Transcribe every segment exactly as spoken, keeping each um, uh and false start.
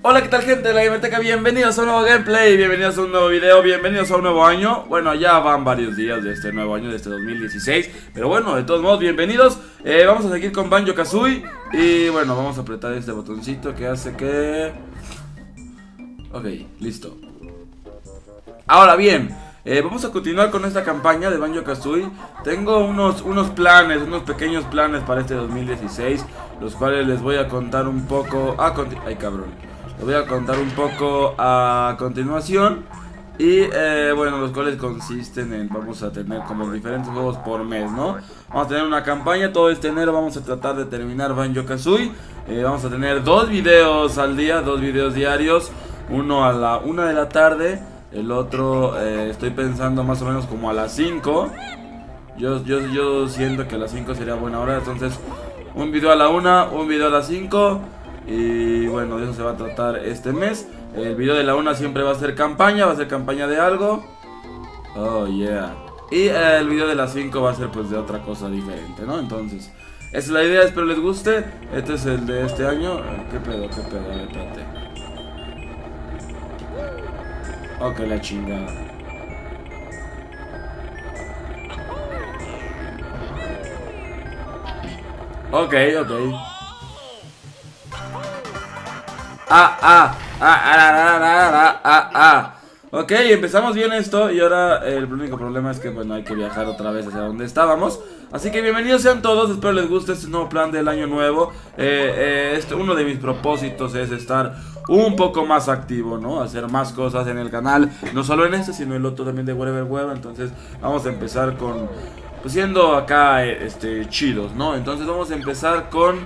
Hola, ¿qué tal, gente de la Gamerteca? Bienvenidos a un nuevo gameplay, bienvenidos a un nuevo video, bienvenidos a un nuevo año. Bueno, ya van varios días de este nuevo año, de este dos mil dieciséis, pero bueno, de todos modos, bienvenidos. eh, Vamos a seguir con Banjo-Kazooie. Y bueno, vamos a apretar este botoncito que hace que... Ok, listo. Ahora bien, eh, vamos a continuar con esta campaña de Banjo-Kazooie. Tengo unos, unos planes, unos pequeños planes para este dos mil dieciséis, los cuales les voy a contar un poco... Ah, ay, cabrón. Les voy a contar un poco a continuación. Y eh, bueno, los cuales consisten en... Vamos a tener como diferentes juegos por mes, ¿no? Vamos a tener una campaña, todo este enero vamos a tratar de terminar Banjo-Kazooie. eh, Vamos a tener dos videos al día, dos videos diarios. Uno a la una de la tarde. El otro eh, estoy pensando más o menos como a las cinco. Yo, yo, yo siento que a las cinco sería buena hora. Entonces un video a la una, un video a las cinco. Y bueno, de eso se va a tratar este mes. El video de la una siempre va a ser campaña, va a ser campaña de algo. Oh yeah. Y eh, el video de las cinco va a ser pues de otra cosa diferente, ¿no? Entonces, esa es la idea, espero les guste. Este es el de este año. ¿Qué pedo? ¿Qué pedo? A ver, espérate. Ok, la chingada. Ok, ok. Ah, ah, ah, ah, ah, ah, ah, ah. Ok, empezamos bien esto. Y ahora el único problema es que, bueno, hay que viajar otra vez hacia donde estábamos. Así que bienvenidos sean todos, espero les guste este nuevo plan del año nuevo. eh, eh, este, Uno de mis propósitos es estar un poco más activo, ¿no? Hacer más cosas en el canal. No solo en este, sino el otro también de Wherever Web. Entonces vamos a empezar con... Pues siendo acá, este, chidos, ¿no? Entonces vamos a empezar con...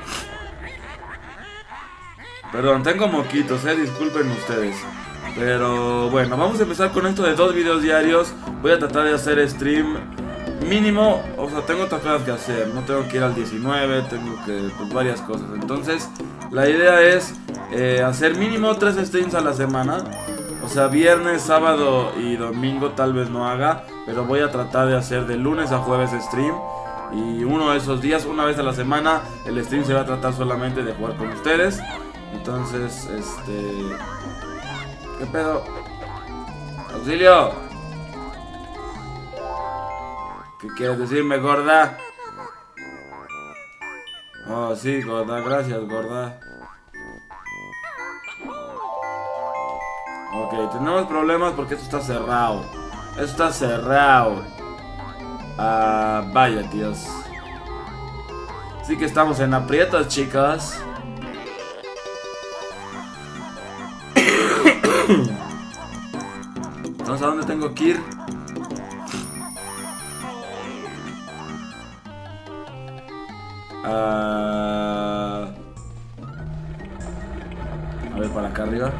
Perdón, tengo moquitos, eh, disculpen ustedes. Pero bueno, vamos a empezar con esto de dos videos diarios. Voy a tratar de hacer stream mínimo, o sea, tengo otras cosas que hacer. No tengo que ir al diecinueve, tengo que, pues, varias cosas. Entonces, la idea es eh, hacer mínimo tres streams a la semana. O sea, viernes, sábado y domingo tal vez no haga, pero voy a tratar de hacer de lunes a jueves stream. Y uno de esos días, una vez a la semana, el stream se va a tratar solamente de jugar con ustedes. Entonces, este... ¿Qué pedo? ¡Auxilio! ¿Qué quieres decirme, gorda? Oh, sí, gorda, gracias, gorda. Ok, tenemos problemas porque esto está cerrado. Esto está cerrado. Ah, vaya, Dios. Así que estamos en aprietos, chicos. Entonces, ¿a dónde tengo que ir? Uh... A ver, para acá arriba.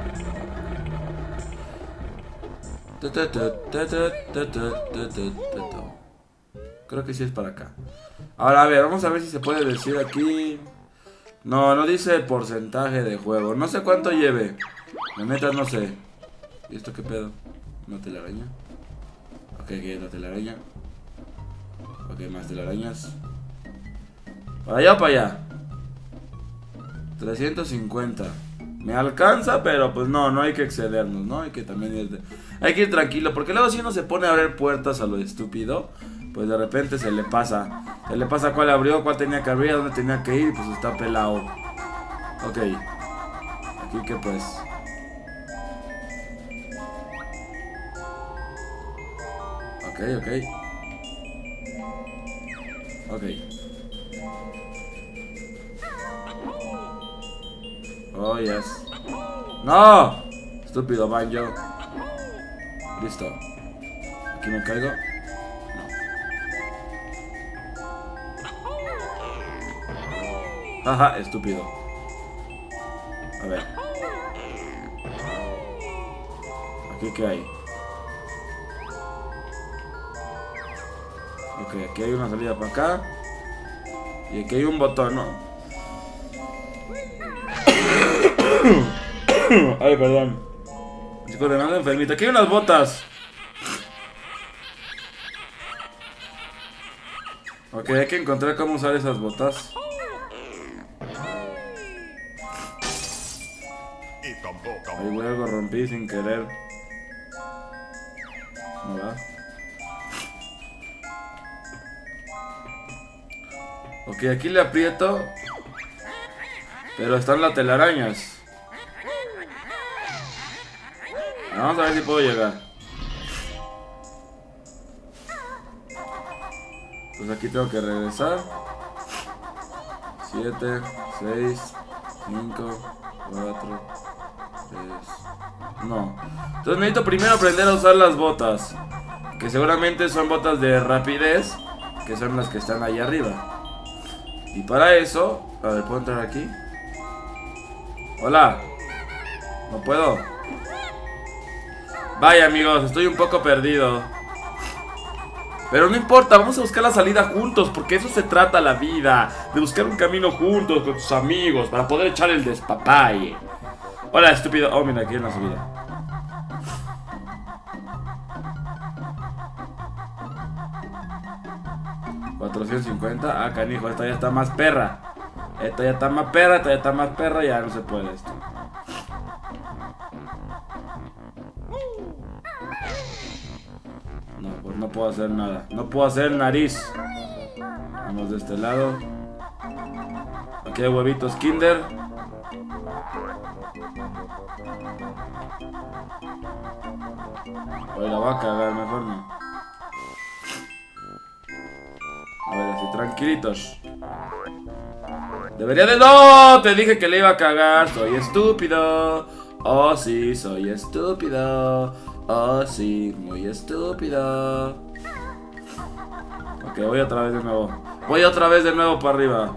Creo que sí es para acá. Ahora, a ver, vamos a ver si se puede decir aquí. No, no dice porcentaje de juego. No sé cuánto lleve. La neta no sé. ¿Y esto qué pedo? ¿Una telaraña? Ok, que es la telaraña. Ok, más telarañas. ¿Para allá o para allá? trescientos cincuenta. Me alcanza, pero pues no, no hay que excedernos, ¿no? Hay que también ir de... Hay que ir tranquilo, porque luego si uno se pone a abrir puertas a lo estúpido, pues de repente se le pasa. Se le pasa cuál abrió, cuál tenía que abrir, a dónde tenía que ir, pues está pelado. Ok. Aquí que pues... Ok, ok. Ok. Oh, yes. ¡No! Estúpido Banjo. Listo. Aquí me caigo. No. Ajá, estúpido. A ver. ¿Aquí qué hay? Ok, aquí hay una salida para acá. Y aquí hay un botón, ¿no? Ay, perdón. Chicos, de nada enfermito. Aquí hay unas botas. Ok, hay que encontrar cómo usar esas botas. Ahí güey, algo rompí sin querer. ¿No va? Ok, aquí le aprieto. Pero están las telarañas. Vamos a ver si puedo llegar. Pues aquí tengo que regresar. siete, seis, cinco, cuatro, tres. No. Entonces necesito primero aprender a usar las botas. Que seguramente son botas de rapidez. Que son las que están ahí arriba. Y para eso... A ver, ¿puedo entrar aquí? Hola. No puedo. Vaya amigos, estoy un poco perdido. Pero no importa, vamos a buscar la salida juntos. Porque eso se trata la vida. De buscar un camino juntos con tus amigos. Para poder echar el despapalle. Hola estúpido. Oh, mira, aquí en la subida. cuatrocientos cincuenta. Ah, canijo, esta ya está más perra. Esta ya está más perra, esta ya está más perra. Ya no se puede esto. No, pues no puedo hacer nada. No puedo hacer nariz. Vamos de este lado. Aquí hay huevitos Kinder. Hoy la va a cagar, mejor no. A ver, así, tranquilitos. Debería de... ¡No! Te dije que le iba a cagar. Soy estúpido. Oh, sí, soy estúpido. Oh, sí, muy estúpido. Ok, voy otra vez de nuevo. Voy otra vez de nuevo para arriba.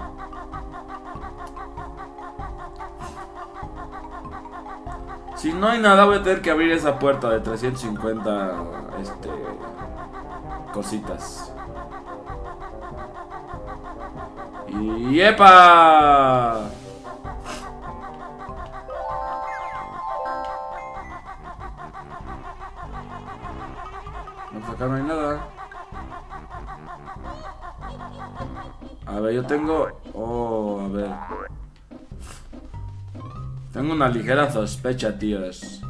Si no hay nada, voy a tener que abrir esa puerta de trescientos cincuenta este, cositas. Y ¡epa! No, acá no hay nada. A ver, yo tengo... Oh, a ver. Tengo una ligera sospecha, tíos.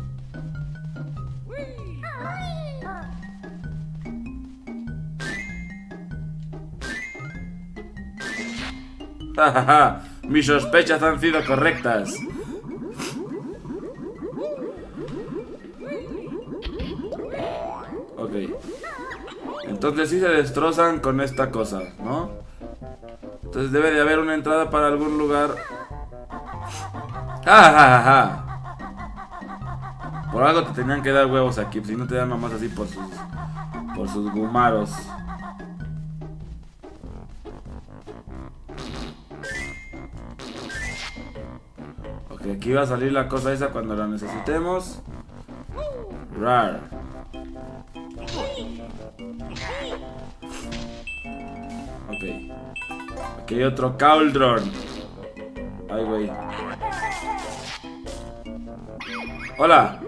Jajaja, mis sospechas han sido correctas. Ok. Entonces sí se destrozan con esta cosa, ¿no? Entonces debe de haber una entrada para algún lugar. ¡Ja, ja, ja! Por algo te tenían que dar huevos aquí, si no te dan nomás así por sus... por sus gumaros. Ok, aquí va a salir la cosa esa cuando la necesitemos. Rar. Ok. Aquí hay otro cauldron. Ay, güey. Hola.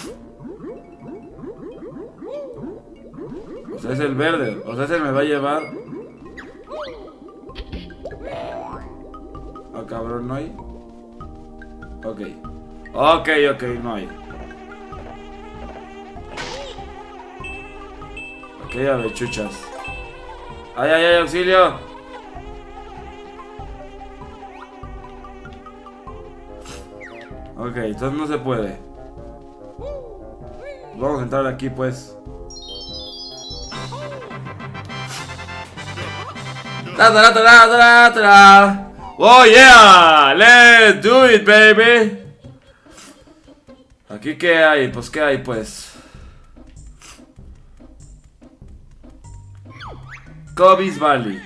O sea, es el verde. O sea, se me va a llevar. Ah, cabrón, no hay. Ok. Ok, ok, no hay. Ok, avechuchas. ¡Ay, ay, ay, auxilio! Ok, entonces no se puede. Vamos a entrar aquí, pues. ¡Ta, ta, ta, ta, ta, ta! ¡Oh, yeah! ¡Let's do it, baby! ¿Aquí qué hay? Pues, ¿qué hay, pues? Gobi's Valley.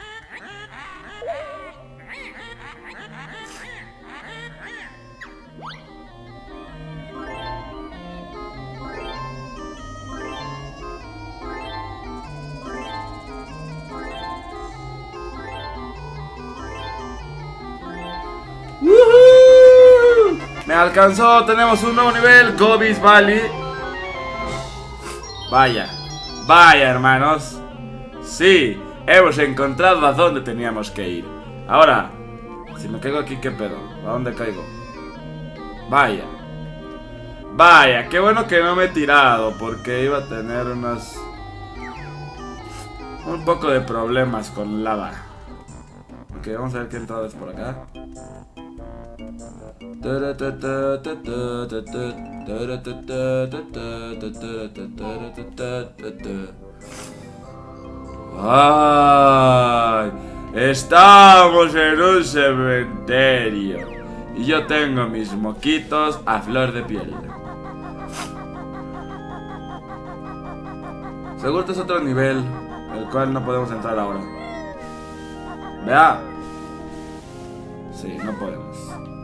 ¡Woohoo! Me alcanzó, tenemos un nuevo nivel, Gobi's Valley. Vaya, vaya hermanos. Sí, hemos encontrado a dónde teníamos que ir. Ahora, si me caigo aquí, ¿qué pedo? ¿A dónde caigo? Vaya. Vaya, qué bueno que no me he tirado, porque iba a tener unos... un poco de problemas con lava. Ok, vamos a ver qué entrada es por acá. ¡Ay! Estamos en un cementerio. Y yo tengo mis moquitos a flor de piel. Seguro este es otro nivel, el cual no podemos entrar ahora. Vea. Sí, no podemos.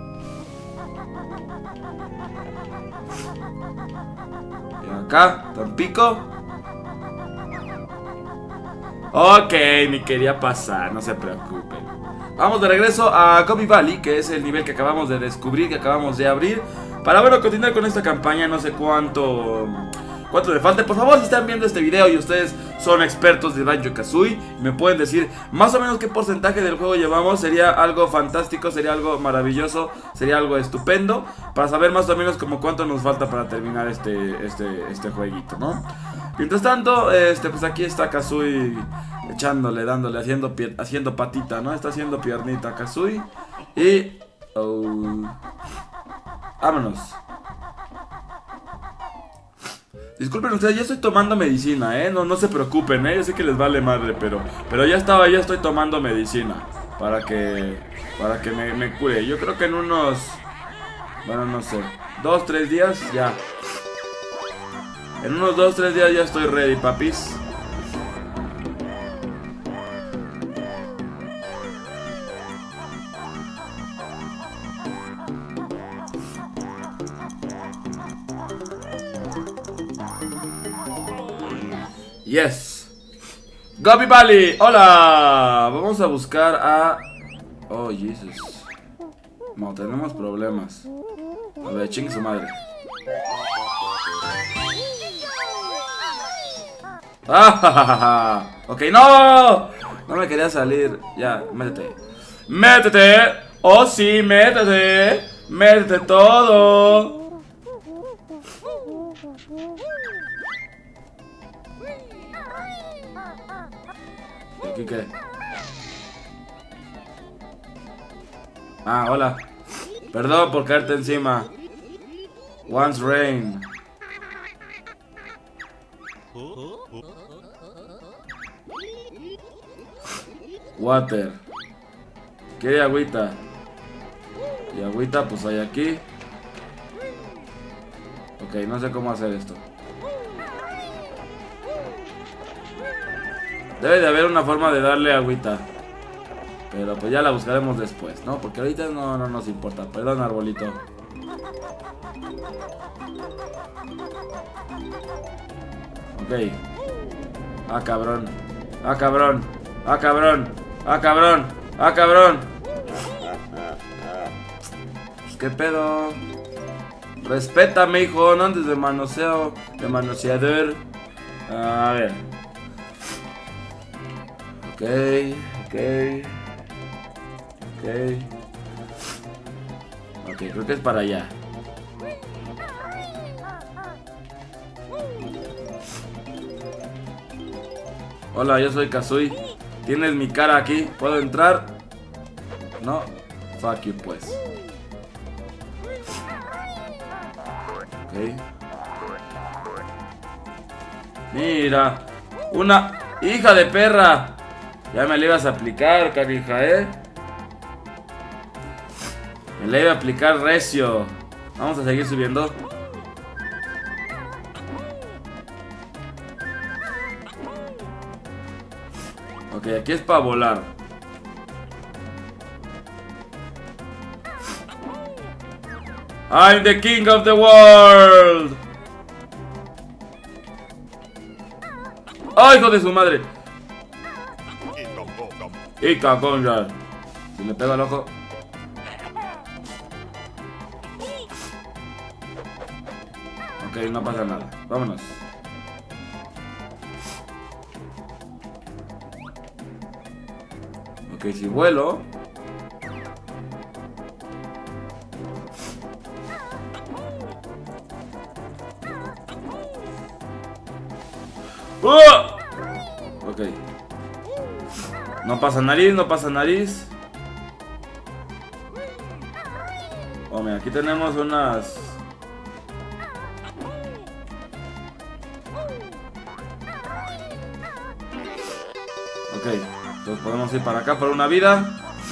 Y acá, Tampico. Ok, ni quería pasar, no se preocupen. Vamos de regreso a Gobi Valley, que es el nivel que acabamos de descubrir, que acabamos de abrir. Para, bueno, continuar con esta campaña, no sé cuánto... ¿Cuánto le falta? Por favor, si están viendo este video y ustedes son expertos de Banjo-Kazooie, me pueden decir más o menos qué porcentaje del juego llevamos. Sería algo fantástico, sería algo maravilloso, sería algo estupendo, para saber más o menos como cuánto nos falta para terminar este, este, este jueguito, ¿no? Mientras tanto, este, pues aquí está Kazooie echándole, dándole, haciendo, haciendo patita, ¿no? Está haciendo piernita Kazooie. Y... Oh, vámonos. Disculpen ustedes, ya estoy tomando medicina, ¿eh? No, no se preocupen, ¿eh? Yo sé que les vale madre, pero pero ya estaba, ya estoy tomando medicina para que para que me, me cure. Yo creo que en unos... bueno, no sé, dos, tres días ya. En unos dos, tres días ya estoy ready, papis. Yes. Gobi Valley, hola. Vamos a buscar a... oh, Jesus. No, tenemos problemas. A ver, chingue su madre. ¡Ah! Ok, no. No me quería salir. Ya, métete. ¡Métete! ¡Oh, sí, métete! ¡Métete todo! ¿Y aquí qué? Ah, hola. Perdón por caerte encima. Once rain. Water. ¿Qué agüita? Y agüita pues hay aquí. Ok, no sé cómo hacer esto. Debe de haber una forma de darle agüita. Pero pues ya la buscaremos después, ¿no? Porque ahorita no, no nos importa. Perdón, arbolito. Ok. Ah, cabrón. Ah, cabrón. Ah, cabrón. Ah, cabrón. Ah, cabrón. Pues, ¿qué pedo? Respétame, hijo. No andes de manoseo. De manoseador. A ver. Ok. Ok. Ok. Ok, creo que es para allá. Hola, yo soy Kazooie. Tienes mi cara aquí. ¿Puedo entrar? No. Fuck you, pues. Ok. Mira. Una hija de perra. Ya me la ibas a aplicar, canija, ¿eh? Me la iba a aplicar recio. Vamos a seguir subiendo. Ok, aquí es para volar. I'm the king of the world. ¡Oh, hijo de su madre! Y cagón ya. Si le pego al ojo. Ok, no pasa nada. Vámonos. Ok, si vuelo. ¡Uh! Ok. No pasa nariz, no pasa nariz. Oh, mira, aquí tenemos unas... Ok, entonces podemos ir para acá por una vida.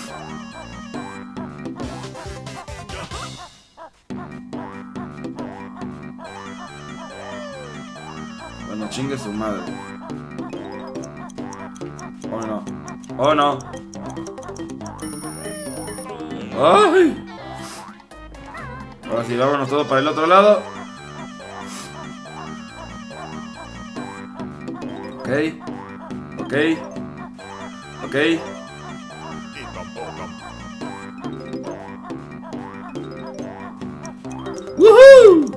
Bueno, chingue su madre. Oh no. Oh no. ¡Ay! Ahora sí, vámonos todo para el otro lado. Ok. Ok. Ok. ¡Woohoo!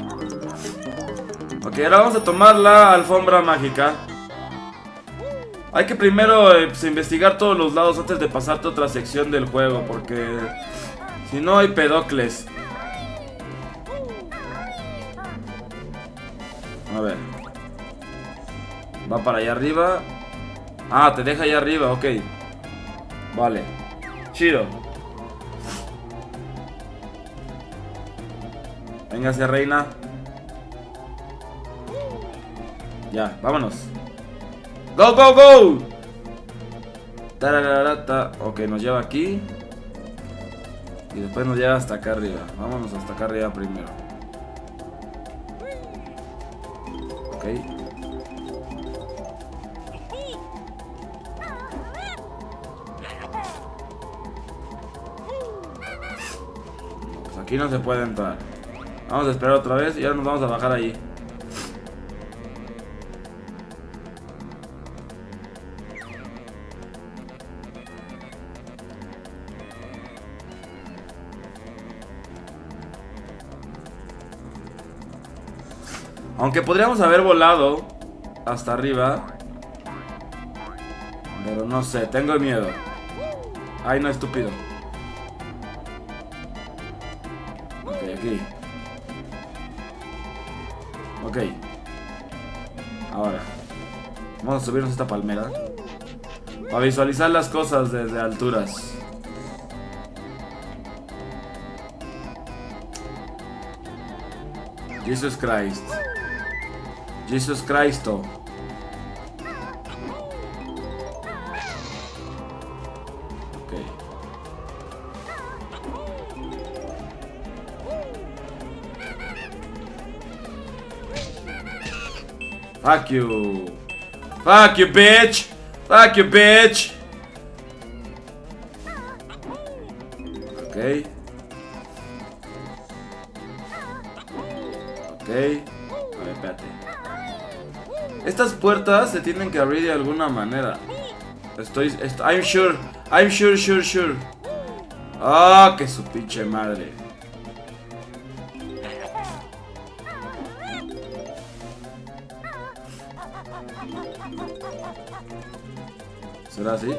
Ok, ahora vamos a tomar la alfombra mágica. Hay que primero eh, pues, investigar todos los lados antes de pasarte a otra sección del juego, porque si no hay pedocles. A ver. Va para allá arriba. Ah, te deja allá arriba, ok. Vale. Chido. Véngase, reina. Ya, vámonos. ¡Go, go, go! Tarararata. Ok, nos lleva aquí. Y después nos lleva hasta acá arriba. Vámonos hasta acá arriba primero. Ok. Pues aquí no se puede entrar. Vamos a esperar otra vez y ahora nos vamos a bajar ahí. Aunque podríamos haber volado hasta arriba, pero no sé, tengo miedo. Ay, no, estúpido. Ok, aquí. Ok. Ahora vamos a subirnos a esta palmera para visualizar las cosas desde alturas. Jesus Christ. Jesus Cristo. Ok. Fuck you. Fuck you, bitch. Fuck you, bitch. Ok. Ok. A ver, espérate. Estas puertas se tienen que abrir de alguna manera. Estoy... Est I'm sure. I'm sure, sure, sure. Ah, que su pinche madre. ¿Será así?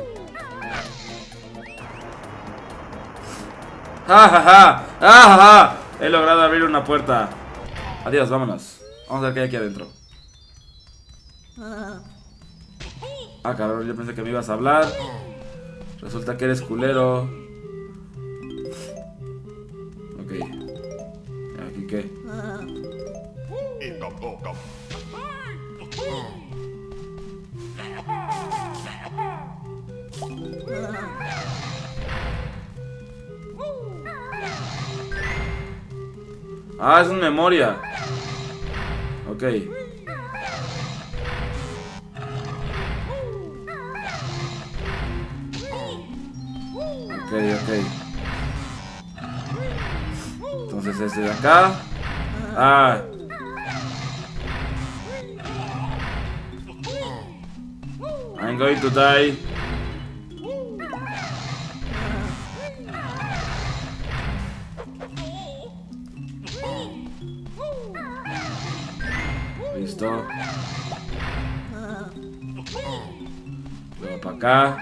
¡Ja, ja, ja! ¡Ja, ja, ja! He logrado abrir una puerta. Adiós, vámonos. Vamos a ver qué hay aquí adentro. Ah, cabrón, yo pensé que me ibas a hablar. Resulta que eres culero. Ok. ¿Aquí qué? Ah, es una memoria. Ok. Ok, ok. Entonces este de acá. Ah. I'm going to die. Listo. Luego para acá.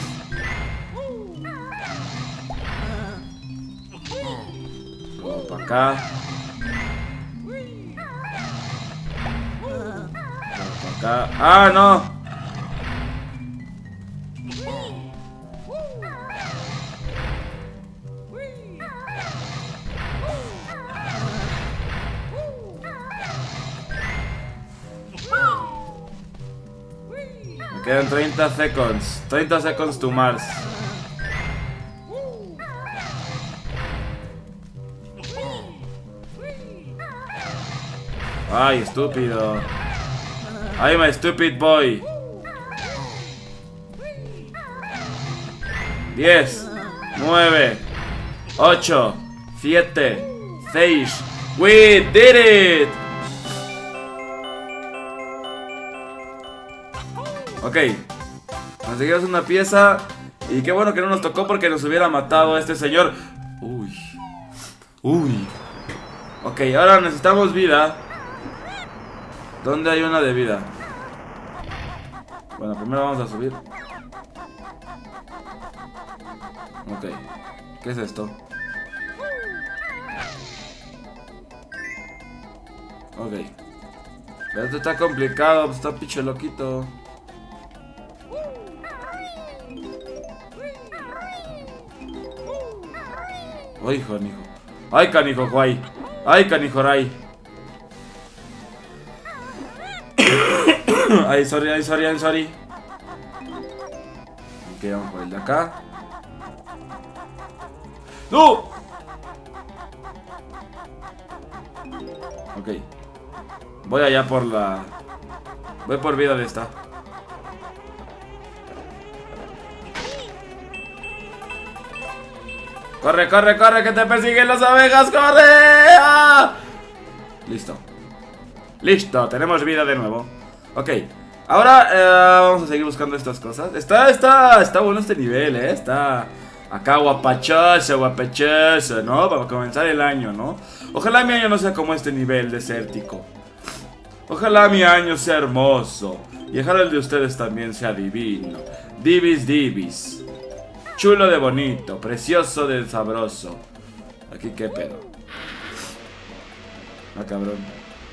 Luego para acá. Luego para Acá. ¡Ah, no! Me quedan treinta seconds. treinta seconds to Mars. Ay, estúpido. I'm a stupid boy. diez, nueve, ocho, siete, seis. We did it. Ok, conseguimos una pieza. Y qué bueno que no nos tocó porque nos hubiera matado este señor. Uy. Uy. Ok, ahora necesitamos vida. ¿Dónde hay una de vida? Bueno, primero vamos a subir. Ok. ¿Qué es esto? Ok. Pero esto está complicado, pues está pinche loquito. Ay, canijo. Ay, canijo, guay. Ay, canijo, ray. Ay, sorry, ay, sorry, ay, sorry. Ok, vamos por el de acá. ¡No! Ok. Voy allá por la... Voy por vida de esta. ¡Corre, corre, corre! ¡Que te persiguen las abejas! ¡Corre! ¡Ah! Listo. Listo, tenemos vida de nuevo. Ok, ahora eh, vamos a seguir buscando estas cosas. Está, está, está bueno este nivel, eh. Está acá guapachoso, guapachoso, ¿no? Para comenzar el año, ¿no? Ojalá mi año no sea como este nivel desértico. Ojalá mi año sea hermoso. Y ojalá el de ustedes también sea divino. Divis, divis. Chulo de bonito, precioso de sabroso. Aquí qué pedo. Ah, cabrón.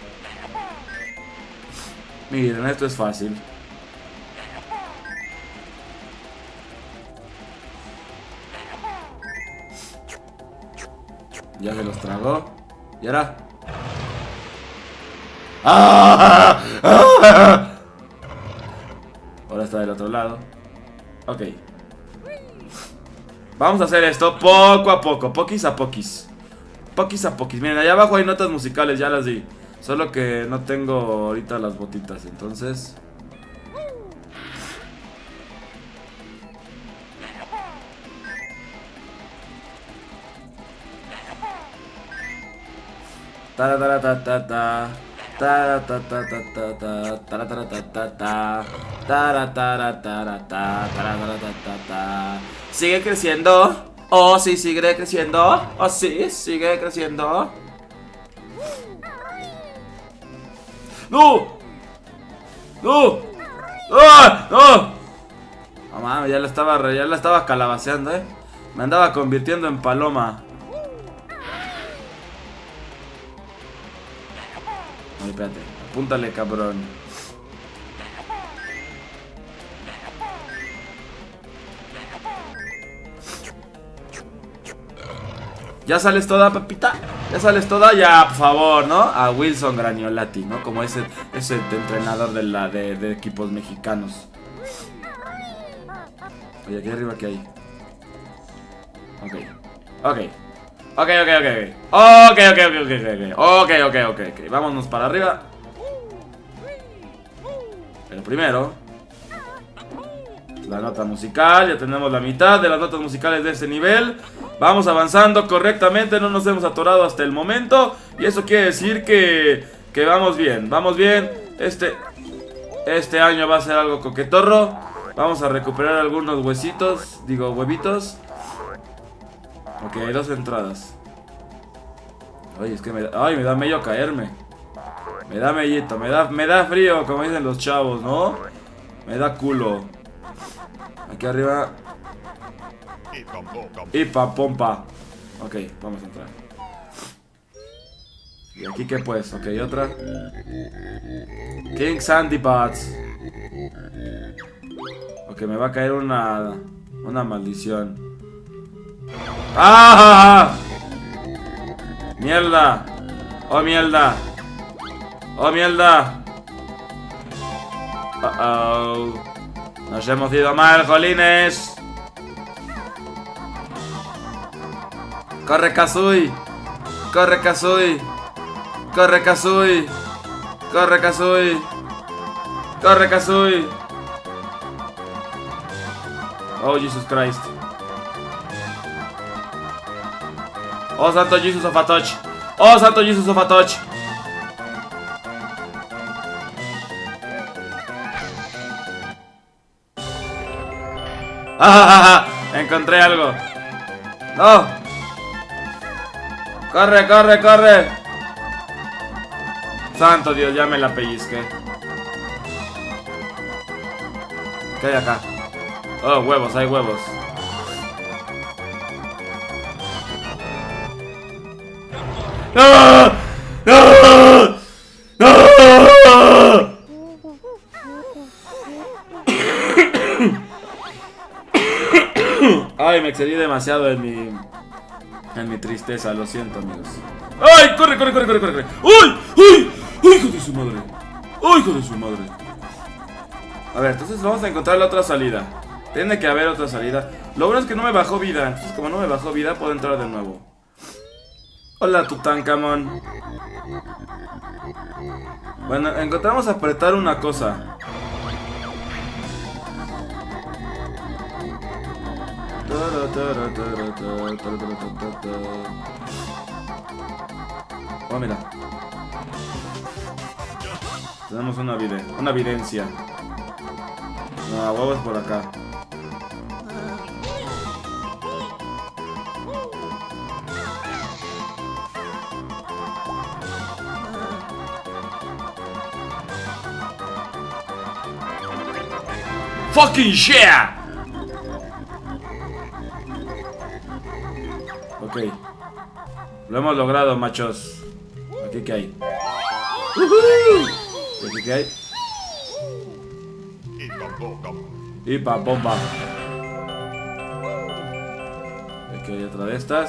Miren, esto es fácil. Ya se los tragó. ¿Y ahora? ¡Ah! ¡Ah! Ahora está del otro lado. Ok. Vamos a hacer esto poco a poco. Poquis a poquis. Poquis a poquis. Miren, allá abajo hay notas musicales, ya las di. Solo que no tengo ahorita las botitas, entonces... Tarataratata, taratatatata, tarataratata, tarataratata, tarataratata. Sigue creciendo. Oh, sí, sigue creciendo. Oh, sí, sigue creciendo. ¡No! ¡No! ¡Ah! ¡No! No mames, ya la estaba, ya la estaba calabaceando, eh. Me andaba convirtiendo en paloma. Ay, espérate, apúntale, cabrón. ¿Ya sales toda, papita? ¿Ya sales toda? Ya, por favor, ¿no? A Wilson Graniolati, ¿no? Como ese, ese entrenador de, la, de, de equipos mexicanos. Oye, aquí arriba, ¿qué hay? Ok. Ok. Ok, ok, ok. Ok, ok, ok, ok, ok. Ok, ok, ok, ok. Vámonos para arriba. Pero primero... la nota musical, ya tenemos la mitad de las notas musicales de este nivel. Vamos avanzando correctamente, no nos hemos atorado hasta el momento. Y eso quiere decir que, que vamos bien, vamos bien. Este, este año va a ser algo coquetorro. Vamos a recuperar algunos huesitos, digo huevitos. Ok, hay dos entradas. Ay, es que me da, ay, me da medio caerme. Me da mellito, me da, me da frío, como dicen los chavos, ¿no? Me da culo. Aquí arriba. Y pa pompa. Ok, vamos a entrar. ¿Y aquí qué pues? Ok, otra. King Sandy Butts. Ok, me va a caer una... Una maldición. ¡Ah! ¡Mierda! ¡Oh, mierda! ¡Oh, mierda! Uh oh. Nos hemos ido mal, jolines. ¡Corre, Kazooie! ¡Corre, Kazooie! ¡Corre, Kazooie! ¡Corre, Kazooie! ¡Corre, Kazooie! Oh, Jesus Christ. Oh, Santo Jesus of Atoch. Oh, Santo Jesus of Atoch. ¡Ah! Encontré algo. ¡No! ¡Corre, corre, corre! Santo Dios, ya me la pellizqué. ¿Qué hay acá? Oh, huevos, hay huevos. ¡Ah! ¡Ah! ¡Ah! Ay, me excedí demasiado en mi... En mi tristeza, lo siento, amigos. ¡Ay! ¡Corre, corre, corre, corre, corre! ¡Uy! ¡Uy! ¡Uy, hijo de su madre! ¡Uy, hijo de su madre! A ver, entonces vamos a encontrar la otra salida. Tiene que haber otra salida. Lo bueno es que no me bajó vida. Entonces, como no me bajó vida, puedo entrar de nuevo. Hola, Tutankamón. Bueno, encontramos apretar una cosa. Oh, mira. Tenemos una, vide una evidencia. No, huevos por acá. Fucking yeah. Ok. Lo hemos logrado, machos. Aquí qué hay. Uh-huh. Aquí qué hay. Ipa bomba. Aquí hay otra de estas.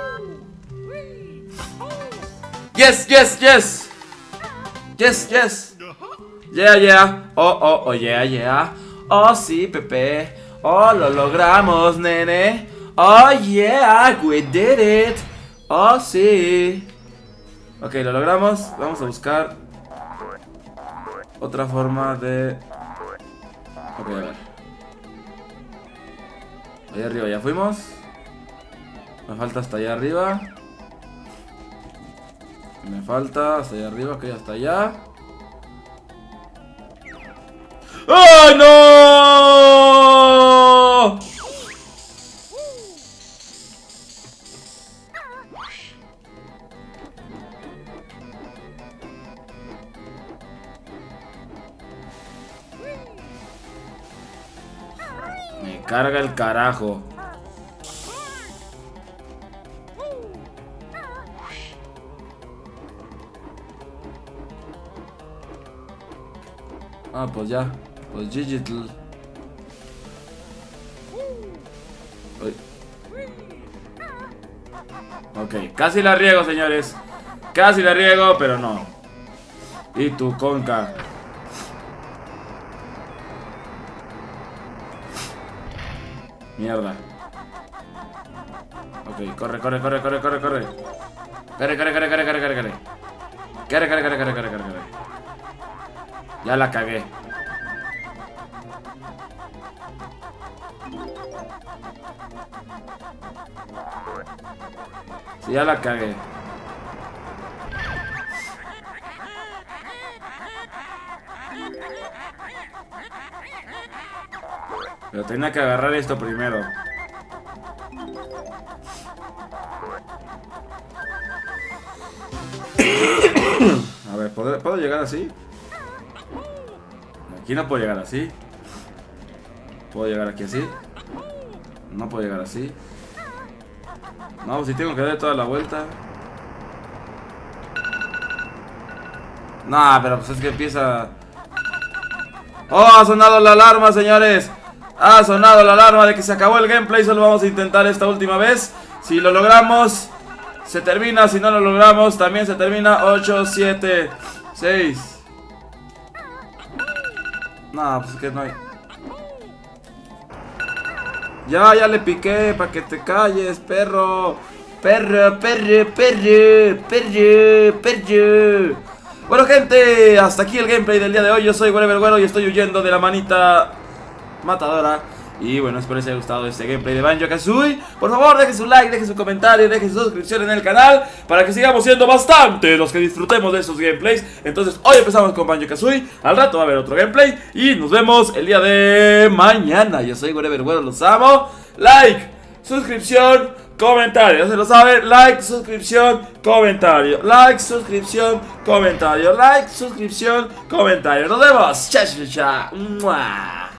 Yes, yes, yes. Yes, yes. Yeah, yeah. Oh, oh, oh, yeah, yeah. Oh, sí, Pepe. Oh, lo logramos, nene. Oh, yeah, we did it. Oh, sí. Ok, lo logramos. Vamos a buscar otra forma de... Ok, a ver. Allá arriba ya fuimos. Me falta hasta allá arriba. Me falta hasta allá arriba, ok, hasta allá. ¡Oh, no! Me carga el carajo. Ah, pues ya. Pues Digital. Ok, casi la riego, señores. Casi la riego, pero no. Y tu conca. Mierda. Ok, corre, corre, corre, corre, corre, corre. Corre, corre, corre, corre, corre, corre, corre. Corre, corre, corre, corre, corre, corre, corre. Ya la cagué. Sí, ya la cagué. Pero tenía que agarrar esto primero. A ver, ¿puedo, ¿puedo llegar así? Aquí no puedo llegar así. ¿Puedo llegar aquí así? No puedo llegar así. No, si tengo que dar toda la vuelta. Nah, pero pues es que empieza... ¡Oh, ha sonado la alarma, señores! Ha sonado la alarma de que se acabó el gameplay. Solo vamos a intentar esta última vez. Si lo logramos, se termina. Si no lo logramos, también se termina. Ocho, siete, seis. No, pues es que no hay... Ya, ya le piqué para que te calles, perro. Perro, perro, perro, perro, perro. Bueno, gente, hasta aquí el gameplay del día de hoy. Yo soy Wherever Güero y estoy huyendo de la manita matadora. Y bueno, espero les haya gustado este gameplay de Banjo-Kazooie. Por favor, dejen su like, dejen su comentario, dejen su suscripción en el canal para que sigamos siendo bastante los que disfrutemos de estos gameplays. Entonces, hoy empezamos con Banjo-Kazooie. Al rato va a haber otro gameplay y nos vemos el día de mañana. Yo soy Wherever Güero, los amo. Like, suscripción, comentario. Ya se lo saben, like, suscripción, comentario. Like, suscripción, comentario. Like, suscripción, comentario. Nos vemos. Chao, chao, chao.